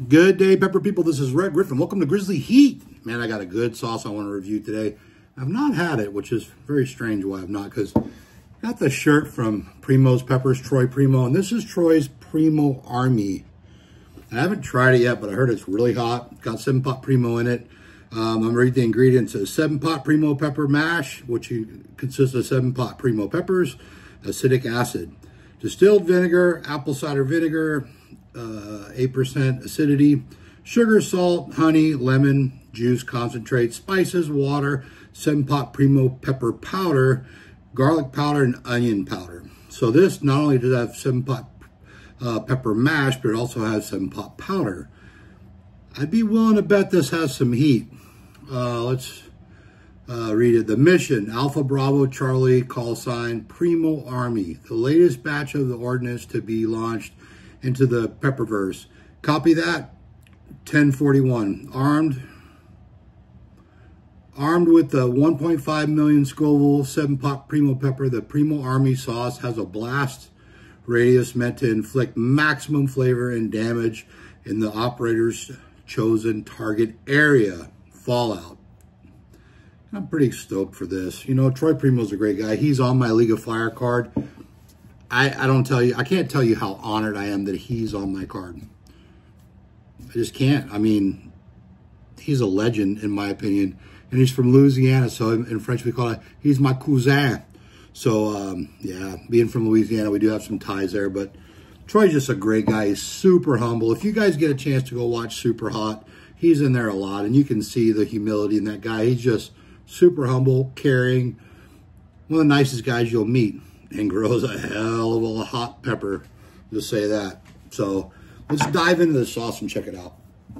Good day, pepper people. This is Red Griffin. Welcome to Grizzly Heat. Man, I got a good sauce I want to review today. I've not had it, which is very strange why I've not, because I got the shirt from Primo's Peppers, Troy Primo, and this is Troy's Primo Army. I haven't tried it yet, but I heard it's really hot. Got 7-pot Primo in it. I'm going to read the ingredients. A 7-pot Primo pepper mash, which consists of 7-pot Primo peppers, acetic acid, distilled vinegar, apple cider vinegar, 8% acidity, sugar, salt, honey, lemon juice concentrate, spices, water, 7-pot Primo pepper powder, garlic powder, and onion powder. So this not only does it have 7-pot pepper mash, but it also has 7-pot powder. I'd be willing to bet this has some heat. Let's read it. The mission: Alpha Bravo Charlie call sign Primo Army, the latest batch of the ordnance to be launched into the Pepperverse. Copy that. 1041. Armed with the 1.5 million Scoville 7-pot Primo pepper, the Primo Army sauce has a blast radius meant to inflict maximum flavor and damage in the operator's chosen target area. Fallout. I'm pretty stoked for this. You know, Troy Primo's a great guy. He's on my League of Fire card. I can't tell you how honored I am that he's on my card. I just can't. I mean, he's a legend in my opinion. And he's from Louisiana, so in French we call it, he's my cousin. So, yeah, being from Louisiana, we do have some ties there. But Troy's just a great guy. He's super humble. If you guys get a chance to go watch Super Hot, he's in there a lot. And you can see the humility in that guy. He's just super humble, caring. One of the nicest guys you'll meet. And grows a hell of a hot pepper, just say that. So let's dive into the sauce and check it out.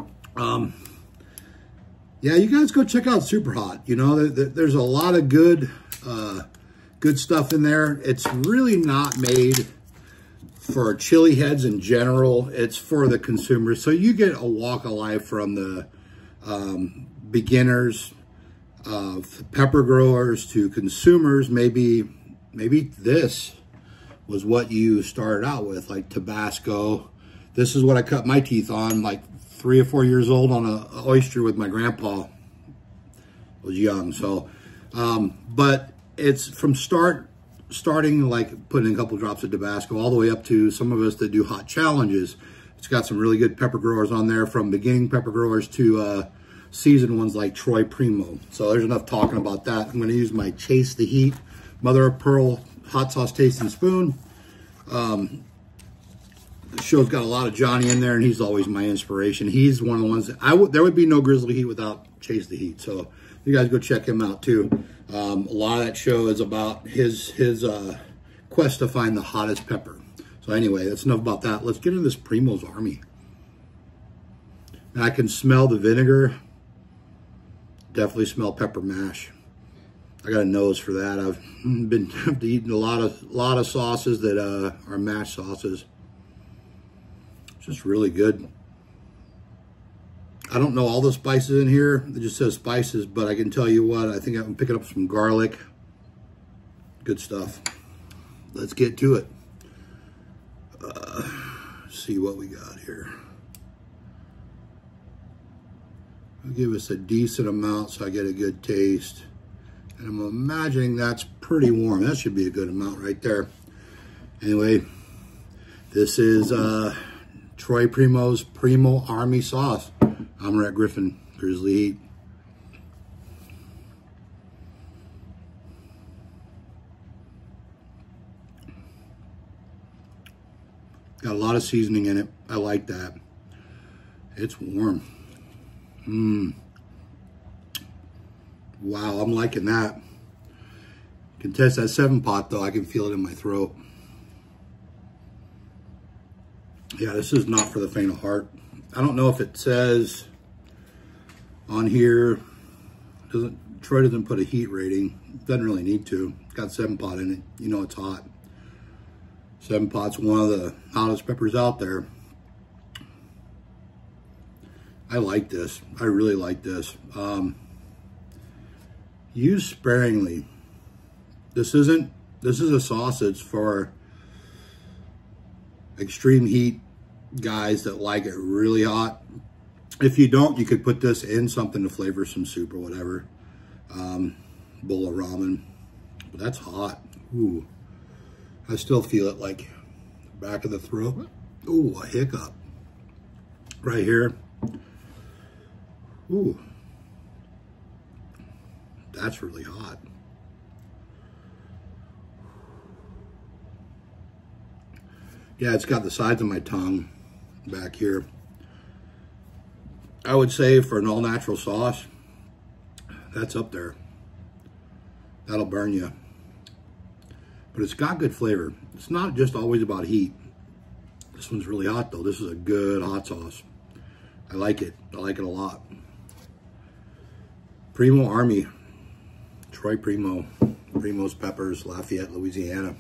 Yeah, you guys go check out Super Hot. You know, there's a lot of good stuff in there. It's really not made for chili heads in general. It's for the consumers. So you get a walk of life from the beginners, pepper growers to consumers. Maybe this was what you started out with, like Tabasco. This is what I cut my teeth on, like 3 or 4 years old on an oyster with my grandpa. I was young, so. But it's from starting like putting a couple drops of Tabasco all the way up to some of us that do hot challenges. It's got some really good pepper growers on there, from beginning pepper growers to seasoned ones like Troy Primo. So there's enough talking about that. I'm gonna use my Chase the Heat Mother of Pearl hot sauce tasting spoon. The show's got a lot of Johnny in there, and he's always my inspiration. He's one of the ones that there would be no Grizzly Heat without Chase the Heat. So you guys go check him out too. A lot of that show is about his quest to find the hottest pepper. So anyway, that's enough about that. Let's get into this Primo's Army. And I can smell the vinegar. Definitely smell pepper mash. I got a nose for that. I've been eating a lot of sauces that are mash sauces. It's just really good. I don't know all the spices in here. It just says spices, but I can tell you what, I think I'm picking up some garlic. Good stuff. Let's get to it. See what we got here. I'll give us a decent amount so I get a good taste. And I'm imagining that's pretty warm. That should be a good amount right there. Anyway, this is Troy Primo's Primo Army sauce. I'm Red Griffin, Grizzly Heat. Got a lot of seasoning in it. I like that. It's warm. Wow, I'm liking that. Can test that 7-pot though. I can feel it in my throat. Yeah, this is not for the faint of heart. I don't know if it says on here. Troy doesn't put a heat rating. Doesn't really need to. It's got 7-pot in it. You know it's hot. 7-pot's one of the hottest peppers out there. I like this. I really like this. Use sparingly. This is a sauce that's for extreme heat guys that like it really hot. If you don't, you could put this in something to flavor some soup or whatever. Bowl of ramen. But that's hot. Ooh. I still feel it like back of the throat. Ooh, a hiccup. Right here. Ooh. That's really hot. Yeah, it's got the sides of my tongue back here. I would say for an all-natural sauce, that's up there. That'll burn you. But it's got good flavor. It's not just always about heat. This one's really hot though. This is a good hot sauce. I like it. I like it a lot. Primo Army. Troy Primo. Primo's Peppers, Lafayette, Louisiana.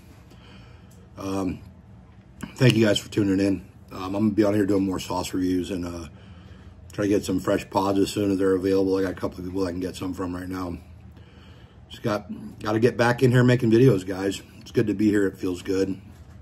Thank you guys for tuning in. I'm going to be on here doing more sauce reviews and try to get some fresh pods as soon as they're available. I got a couple of people I can get some from right now. Just got to get back in here making videos, guys. It's good to be here. It feels good.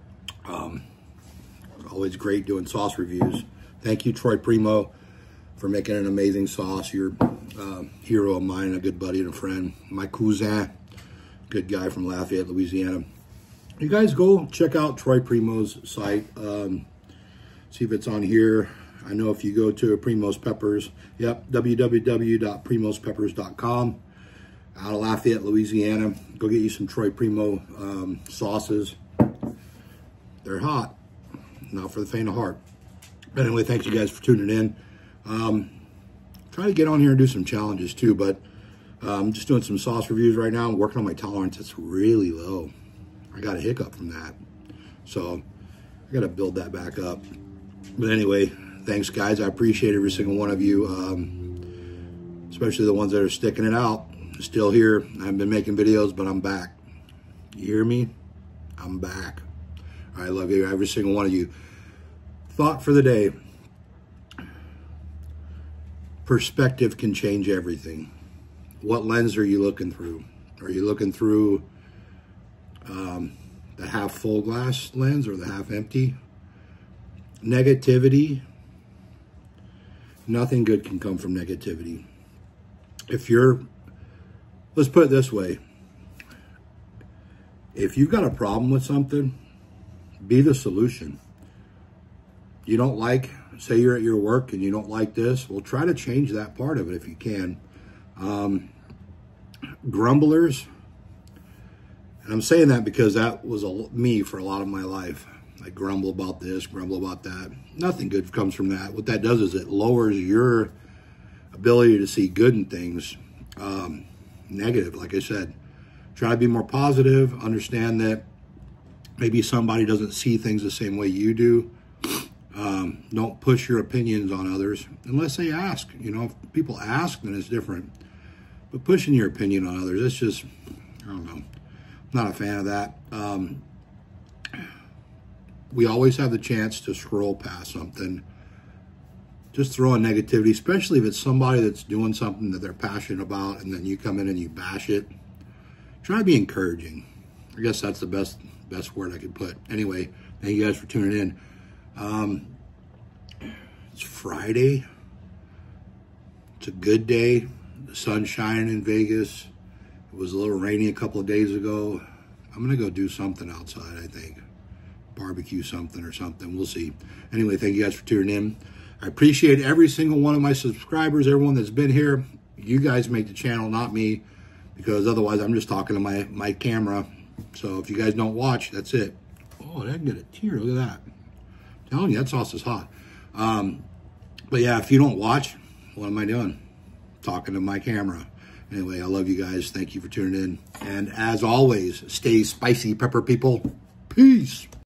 Always great doing sauce reviews. Thank you, Troy Primo, for making an amazing sauce. You're a hero of mine, a good buddy and a friend. My cousin, good guy from Lafayette, Louisiana. You guys go check out Troy Primo's site. See if it's on here. I know if you go to Primo's Peppers, yep, www.primospeppers.com. Out of Lafayette, Louisiana. Go get you some Troy Primo sauces. They're hot. Not for the faint of heart. But anyway, thanks you guys for tuning in. Try to get on here and do some challenges too, but I'm just doing some sauce reviews right now. I'm working on my tolerance. It's really low. I got a hiccup from that. So I got to build that back up. But anyway, thanks guys. I appreciate every single one of you, especially the ones that are sticking it out. Still here. I've been making videos, but I'm back. You hear me? I'm back. I love you, every single one of you. Thought for the day. Perspective can change everything. What lens are you looking through? Are you looking through the half full glass lens or the half empty? Negativity. Nothing good can come from negativity. Let's put it this way. If you've got a problem with something, be the solution. You don't like, say you're at your work and you don't like this, well, try to change that part of it if you can. Grumblers, and I'm saying that because that was me for a lot of my life. I grumble about this, grumble about that. Nothing good comes from that. What that does is it lowers your ability to see good in things. Negative, like I said. Try to be more positive. Understand that maybe somebody doesn't see things the same way you do. Don't push your opinions on others unless they ask. You know, if people ask, then it's different. But pushing your opinion on others, it's just, I don't know. I'm not a fan of that. We always have the chance to scroll past something. Just throw in negativity, especially if it's somebody that's doing something that they're passionate about and then you come in and you bash it. Try to be encouraging. I guess that's the best word I could put. Anyway, thank you guys for tuning in. It's Friday. It's a good day. The sun's shining in Vegas. It was a little rainy a couple of days ago. I'm going to go do something outside, I think. Barbecue something or something. We'll see. Anyway, thank you guys for tuning in. I appreciate every single one of my subscribers, everyone that's been here. You guys make the channel, not me, because otherwise I'm just talking to my camera. So if you guys don't watch, that's it. Oh, I didn't get a tear. Look at that. I'm telling you, that sauce is hot. But yeah, if you don't watch, what am I doing? Talking to my camera. Anyway, I love you guys. Thank you for tuning in. And as always, stay spicy, pepper people. Peace.